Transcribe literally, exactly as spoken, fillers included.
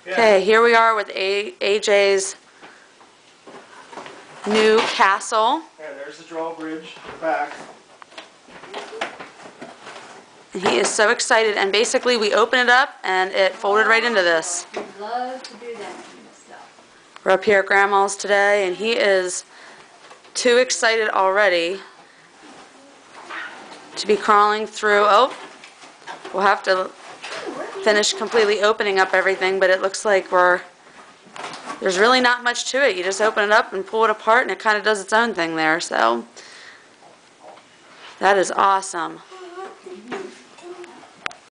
Okay, here we are with A AJ's new castle. Yeah, there's the drawbridge in the back. And he is so excited, and basically we open it up and it folded right into this. We love to do that kind of stuff. We're up here at Grandma's today, and he is too excited already to be crawling through. Oh, we'll have to finish completely opening up everything, but it looks like we're there's really not much to it. You just open it up and pull it apart, and it kind of does its own thing there. So that is awesome.